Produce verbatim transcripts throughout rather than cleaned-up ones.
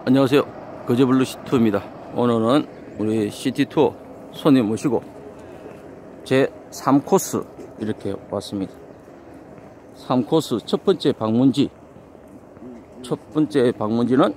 안녕하세요. 거제블루 시티투어입니다. 오늘은 우리 시티투어 손님 모시고 제삼 코스 이렇게 왔습니다. 삼 코스 첫 번째 방문지, 첫 번째 방문지는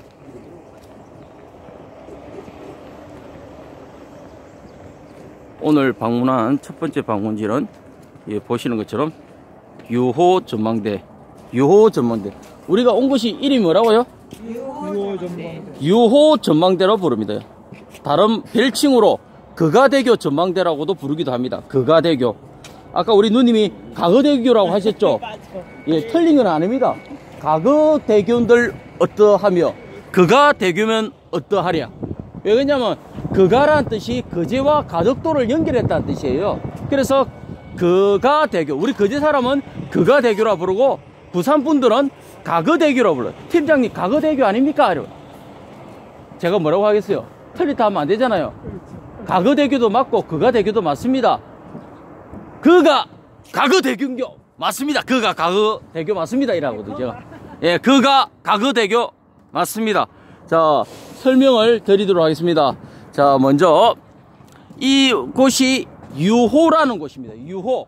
오늘 방문한 첫 번째 방문지는 예, 보시는 것처럼 유호 전망대. 유호 전망대. 우리가 온 곳이 이름이 뭐라고요? 유호 전망대. 유호 전망대로 부릅니다. 다른 별칭으로 거가대교 전망대라고도 부르기도 합니다. 거가대교. 아까 우리 누님이 가거대교라고 하셨죠? 예, 틀린 건 아닙니다. 가거대교들 어떠하며 거가대교면 어떠하랴. 왜냐면 거가라는 뜻이 거제와 가덕도를 연결했다는 뜻이에요. 그래서 거가대교, 우리 거제 사람은 거가대교라 부르고 부산 분들은 가거대교라 불러요. 팀장님 가거대교 아닙니까? 제가 뭐라고 하겠어요? 틀리다 하면 안 되잖아요. 가거대교도 맞고 거가대교도 맞습니다. 그가 가거대교인겨 맞습니다. 그가 가거대교 맞습니다 이라거든요. 제가 예, 그가 가거대교 맞습니다. 자, 설명을 드리도록 하겠습니다. 자, 먼저 이 곳이 유호라는 곳입니다. 유호.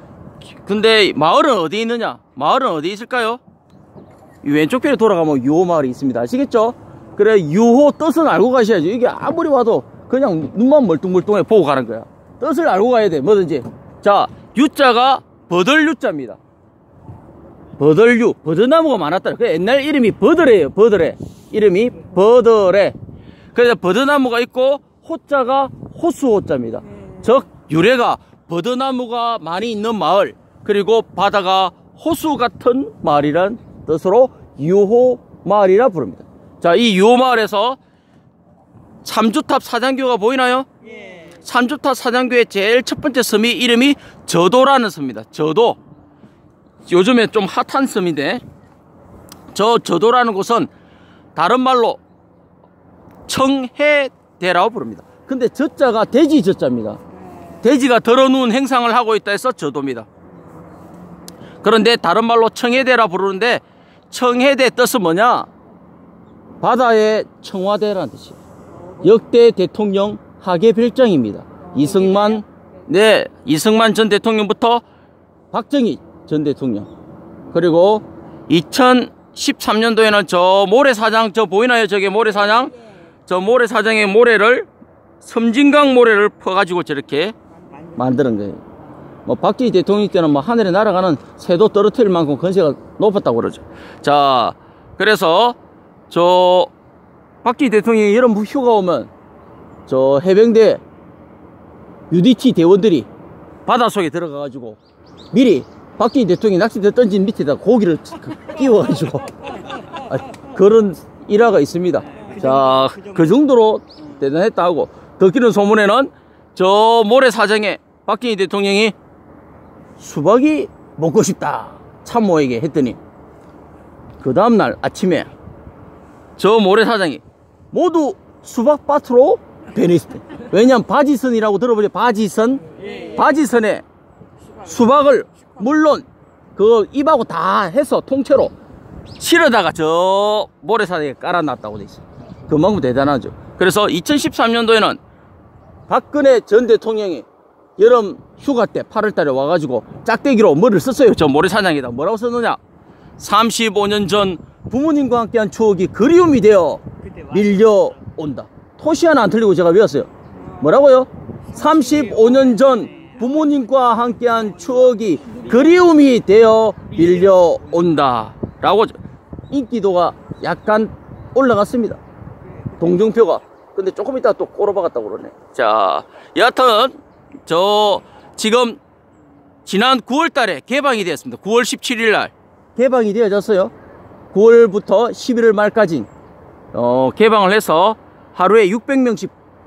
근데 마을은 어디 있느냐? 마을은 어디 있을까요? 이 왼쪽 편에 돌아가면 유호 마을이 있습니다. 아시겠죠? 그래, 유호 뜻은 알고 가셔야죠. 이게 아무리 와도 그냥 눈만 멀뚱멀뚱해 보고 가는 거야. 뜻을 알고 가야 돼, 뭐든지. 자, 유자가 버들유자입니다. 버들유, 버드나무가 많았다. 그 옛날 이름이 버드래예요. 버드래. 이름이 버드래. 그래서 버드나무가 있고 호자가 호수호자입니다. 즉 유래가 버드나무가 많이 있는 마을, 그리고 바다가 호수 같은 마을이란 뜻으로 유호 마을이라 부릅니다. 자, 이 유호 마을에서 삼주탑 사장교가 보이나요? 예. 삼주탑 사장교의 제일 첫 번째 섬이 이름이 저도라는 섬입니다. 저도. 요즘에 좀 핫한 섬인데, 저 저도라는 곳은 다른 말로 청해대라고 부릅니다. 근데 저자가 돼지 저자입니다. 돼지가 덜어누운 행상을 하고 있다 해서 저도입니다. 그런데 다른 말로 청해대라 부르는데, 청해대 뜻은 뭐냐? 바다의 청와대라는 뜻이에요. 역대 대통령 하계별장입니다. 이승만, 네, 이승만 전 대통령부터 박정희 전 대통령, 그리고 이천십삼 년도에는 저 모래사장, 저 보이나요? 저게 모래사장? 저 모래사장의 모래를, 섬진강 모래를 퍼가지고 저렇게 만드는 거예요. 뭐 박정희 대통령 때는 뭐 하늘에 날아가는 새도 떨어뜨릴 만큼 건세가 높았다고 그러죠. 자, 그래서 저 박정희 대통령이 여름 휴가 오면 저 해병대 유디티 대원들이 바닷속에 들어가가지고 미리 박정희 대통령이 낚싯대 던진 밑에다 고기를 끼워가지고 아, 그런 일화가 있습니다. 자, 그 정도로 대단했다 하고, 듣기는 소문에는 저 모래사장에 박정희 대통령이 수박이 먹고 싶다 참모에게 했더니 그 다음날 아침에 저 모래사장이 모두 수박밭으로 변했을 때, 왜냐면 바지선이라고 들어보죠. 바지선. 바지선에 수박을 물론 그 입하고 다 해서 통째로 실어다가 저 모래사장에 깔아놨다고 돼 있어요. 그만큼 대단하죠. 그래서 이천십삼 년도에는 박근혜 전 대통령이 여름 휴가 때 팔월 달에 와가지고 짝대기로 뭐를 썼어요. 저 모래사장에다 뭐라고 썼느냐? 삼십오 년 전 부모님과 함께한 추억이 그리움이 되어 밀려온다. 토시 하나 안 틀리고 제가 외웠어요. 뭐라고요? 삼십오 년 전 부모님과 함께한 추억이 그리움이 되어 밀려온다 라고. 인기도가 약간 올라갔습니다, 동정표가. 근데 조금 이따 또 꼬라박았다고 그러네. 자, 여하튼 저 지금 지난 구월 달에 개방이 되었습니다. 구월 십칠일 날 개방이 되어졌어요. 구월부터 십일월 말까지 어, 개방을 해서 하루에 육백 명씩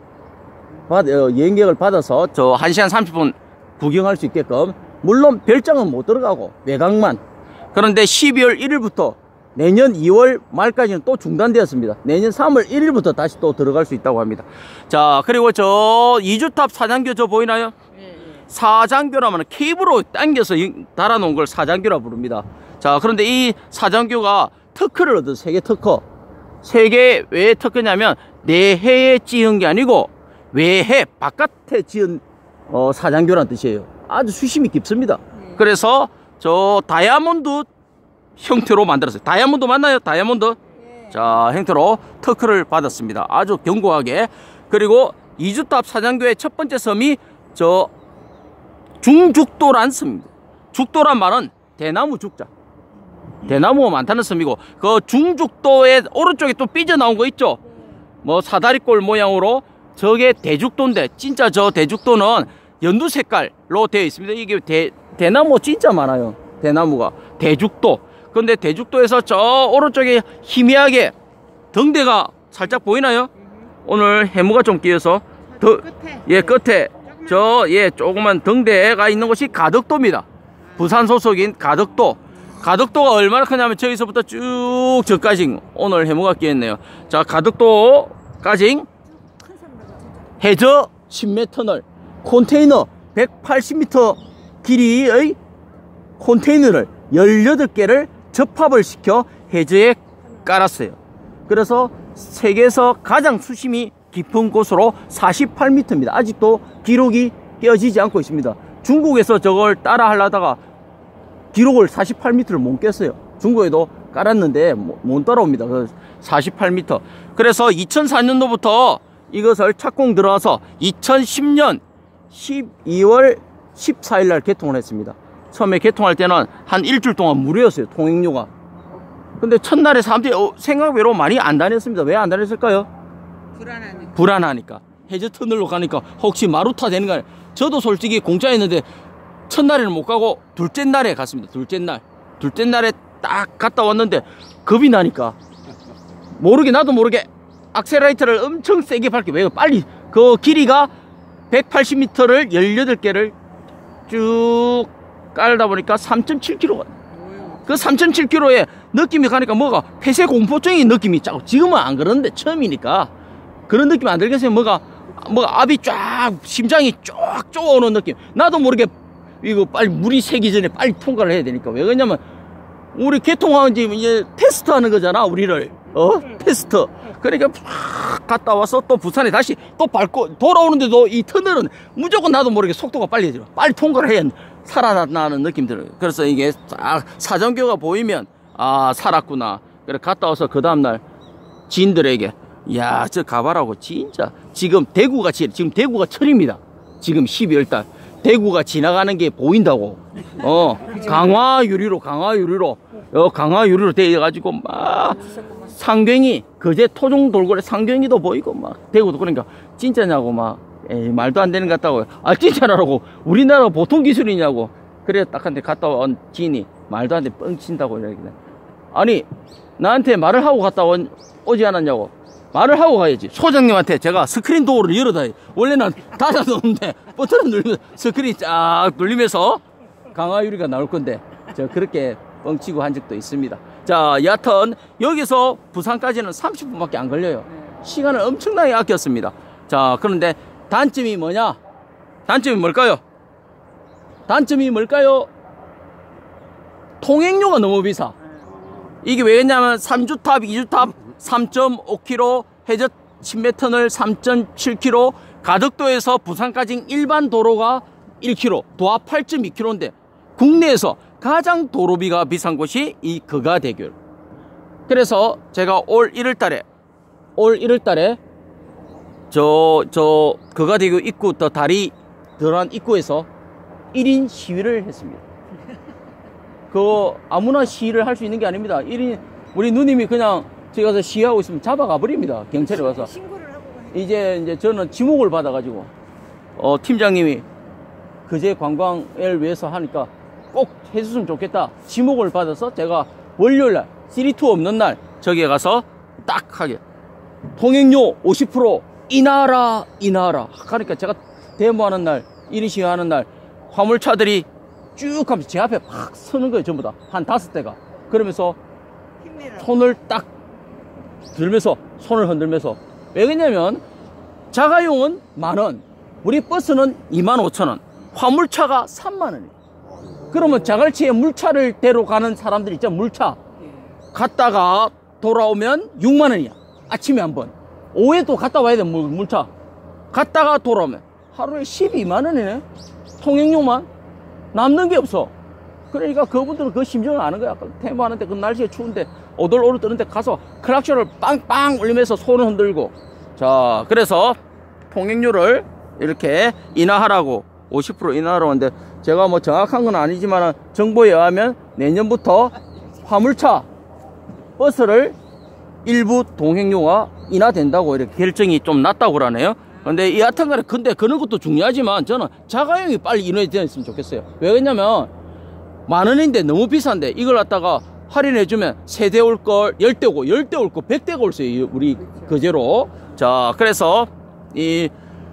받, 어, 여행객을 받아서 저 한 시간 삼십 분 구경할 수 있게끔. 물론 별장은 못 들어가고 외곽만. 그런데 십이월 일일부터 내년 이월 말까지는 또 중단되었습니다. 내년 삼월 일일부터 다시 또 들어갈 수 있다고 합니다. 자, 그리고 저 이주탑 사장교 저 보이나요? 사장교라면 케이블로 당겨서 달아놓은 걸 사장교라 부릅니다. 자, 그런데 이 사장교가 특허를 얻은 세계 특허 세계 왜 특허냐면 내해에 찍은 게 아니고 외해 바깥에 지은 어, 사장교란 뜻이에요. 아주 수심이 깊습니다. 네. 그래서 저 다이아몬드 형태로 만들었어요. 다이아몬드 맞나요? 다이아몬드? 네. 자, 형태로 특허를 받았습니다. 아주 견고하게. 그리고 이주탑 사장교의 첫 번째 섬이 저 중죽도란 섬입니다. 죽도란 말은 대나무 죽자. 대나무가 많다는 섬이고, 그 중죽도의 오른쪽에 또 삐져나온 거 있죠? 뭐 사다리꼴 모양으로 저게 대죽도인데, 진짜 저 대죽도는 연두 색깔로 되어 있습니다. 이게 대, 대나무 진짜 많아요. 대나무가. 대죽도. 근데 대죽도에서 저 오른쪽에 희미하게 등대가 살짝 보이나요? 오늘 해무가 좀 끼어서 더, 예, 끝에 저, 예, 조그만 등대가 있는 곳이 가덕도입니다. 부산 소속인 가덕도. 가덕도가 얼마나 크냐면 저기서부터 쭉 저까지 오늘 해무가 끼었네요. 자, 가덕도까지 해저 십 미터 터널, 컨테이너 백팔십 미터 길이의 컨테이너를 열여덟 개를 접합을 시켜 해저에 깔았어요. 그래서 세계에서 가장 수심이 깊은 곳으로 사십팔 미터입니다. 아직도 기록이 깨어지지 않고 있습니다. 중국에서 저걸 따라 하려다가 기록을 사십팔 미터를 못 깼어요. 중국에도 깔았는데 못 따라옵니다. 사십팔 미터. 그래서 이천사 년도부터 이것을 착공 들어와서 이천십 년 십이월 십사일 날 개통을 했습니다. 처음에 개통할 때는 한 일주일 동안 무료였어요. 통행료가. 근데 첫날에 사람들이 어, 생각외로 많이 안 다녔습니다. 왜 안 다녔을까요? 불안하니까. 불안하니까. 해저 터널로 가니까 혹시 마루타 되는 거 아니에요. 저도 솔직히 공짜였는데 첫날에는 못 가고 둘째 날에 갔습니다. 둘째 날. 둘째 날에 딱 갔다 왔는데 겁이 나니까 모르게 나도 모르게 악셀라이터를 엄청 세게 밟게. 왜 빨리 그 길이가 백팔십 미터를 열여덟 개를 쭉 깔다 보니까 삼 점 칠 킬로미터가 그 삼 점 칠 킬로미터에 느낌이 가니까 뭐가 폐쇄 공포증이 느낌이 짜고. 지금은 안 그러는데 처음이니까 그런 느낌 안 들겠어요. 뭐가 뭐가 압이 쫙 심장이 쫙 쪼아오는 느낌. 나도 모르게 이거 빨리 물이 새기 전에 빨리 통과를 해야 되니까. 왜 그러냐면 우리 개통하는 지 이제 테스트 하는 거잖아. 우리를 어 테스트. 그러니까 팍 갔다 와서 또 부산에 다시 또 밟고 돌아오는데도 이 터널은 무조건 나도 모르게 속도가 빨리 해져. 빨리 통과를 해야 살아나는 느낌 들어요. 그래서 이게 딱 사정교가 보이면 아 살았구나. 그래 갔다 와서 그 다음날 지인들에게 야 저 가봐라고. 진짜 지금 대구가 지금 대구가 철입니다. 지금 십이월 달 대구가 지나가는 게 보인다고. 어 강화 유리로 강화 유리로 어 강화 유리로 되어가지고 막 상경이 그제 토종 돌고래 상경이도 보이고 막 대구도. 그러니까 진짜냐고 막 에이 말도 안 되는 것 같다고. 아 진짜라고. 우리나라 보통 기술이냐고. 그래 딱 한테 갔다 온 지인이 말도 안 돼 뻥친다고 이러길래 아니 나한테 말을 하고 갔다 온, 오지 않았냐고. 말을 하고 가야지. 소장님한테 제가 스크린 도어를 열어다. 원래는 닫아놓는데 버튼을 누르면서 스크린이 쫙 눌리면서 강화유리가 나올 건데 저 그렇게 뻥치고 한 적도 있습니다. 자 여하튼 여기서 부산까지는 삼십 분밖에 안 걸려요. 시간을 엄청나게 아꼈습니다. 자 그런데 단점이 뭐냐? 단점이 뭘까요? 단점이 뭘까요? 통행료가 너무 비싸. 이게 왜냐면 삼 주탑, 이 주탑 삼 점 오 킬로미터, 해저 십 미터 터널 삼 점 칠 킬로미터, 가덕도에서 부산까지 일반 도로가 일 킬로미터, 도합 팔 점 이 킬로미터인데 국내에서 가장 도로비가 비싼 곳이 이 거가대교. 그래서 제가 올 일월 달에 올 일월 달에 저, 저 거가대교 입구 더 다리 들어간 입구에서 일 인 시위를 했습니다. 그 아무나 시위를 할 수 있는 게 아닙니다. 일 인 우리 누님이 그냥 저기 가서 시위하고 있으면 잡아가 버립니다. 경찰에 와서. 신고를 하고 이제 이제 저는 지목을 받아가지고 어 팀장님이 그제 관광을 위해서 하니까 꼭 해줬으면 좋겠다. 지목을 받아서 제가 월요일날 시리투 없는 날 저기에 가서 딱 하게 통행료 오십 퍼센트 인하라 인하라 하니까 제가 데모하는 날 일 인 시위하는 날 화물차들이 쭉 하면서 제 앞에 막 서는 거예요. 전부 다 한 다섯 대가. 그러면서 힘내라. 손을 딱 들면서 손을 흔들면서. 왜 그러냐면 자가용은 만원, 우리 버스는 이만 오천 원, 화물차가 삼만 원이에요. 그러면 자갈치에 물차를 대러 가는 사람들 있죠. 물차 갔다가 돌아오면 육만 원이야. 아침에 한 번. 오후에 또 갔다 와야 돼, 물, 물차. 갔다가 돌아오면 하루에 십이만 원이네. 통행료만. 남는 게 없어. 그러니까 그분들은 그 심정을 아는 거야. 테마하는데 그 날씨에 추운데 오돌오돌 뜨는데 가서 크락션을 빵빵 울리면서 손을 흔들고. 자, 그래서 통행료를 이렇게 인하하라고 오십 퍼센트 인하하라고 하는데, 제가 뭐 정확한 건 아니지만 정보에 의하면 내년부터 화물차, 버스를 일부 통행료가 인하된다고 이렇게 결정이 좀 났다고 그러네요. 근데 이 같은 거는 근데 그런 것도 중요하지만 저는 자가용이 빨리 인하되었으면 좋겠어요. 왜 그러냐면 만 원인데 너무 비싼데 이걸 갖다가 할인해주면 세 대 올 걸 열 대 오고 열 대 올 거 백 대가 올 수 있어요. 우리 그제로. 자, 그래서 이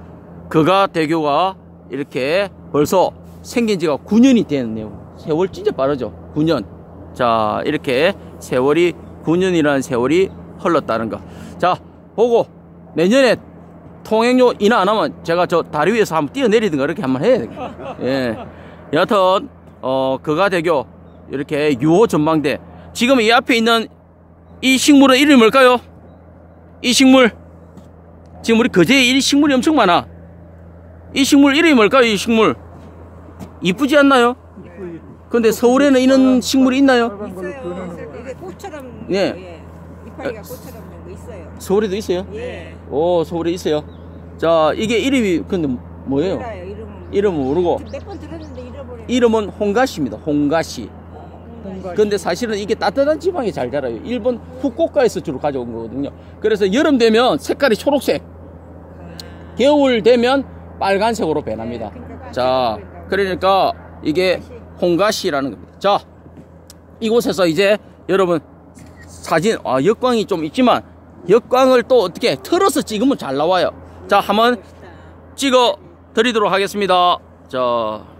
그가대교가 이렇게 벌써 생긴 지가 구 년이 됐네요. 세월 진짜 빠르죠. 구 년. 자, 이렇게 세월이 구 년이라는 세월이 흘렀다는 거. 자, 보고 내년에 통행료 인하 안 하면 제가 저 다리 위에서 한번 뛰어내리든가 그렇게 한번 해야 되겠다. 예. 여하튼 어 그가대교 이렇게 유호 전망대. 지금 이 앞에 있는 이 식물은 이름이 뭘까요? 이 식물. 지금 우리 거제에 이 식물이 엄청 많아. 이 식물 이름이 뭘까요? 이 식물. 이쁘지 않나요? 근데 서울에는 이런 식물이 있나요? 있어요. 이게 꽃처럼. 예. 예. 이파리가 꽃처럼 된 거 있어요. 서울에도 있어요? 예. 오, 서울에 있어요. 자, 이게 이름이 근데 뭐예요? 몰라요, 이름은. 이름은 모르고. 몇 번 들었는데 잃어버려. 이름은 홍가시입니다. 홍가시. 근데 사실은 이게 따뜻한 지방에 잘 자라요. 일본 후쿠오카에서 주로 가져온 거거든요. 그래서 여름 되면 색깔이 초록색, 겨울 되면 빨간색으로 변합니다. 자, 그러니까 이게 홍가시라는 겁니다. 자, 이곳에서 이제 여러분 사진, 아, 역광이 좀 있지만 역광을 또 어떻게 틀어서 찍으면 잘 나와요. 자, 한번 찍어 드리도록 하겠습니다. 자.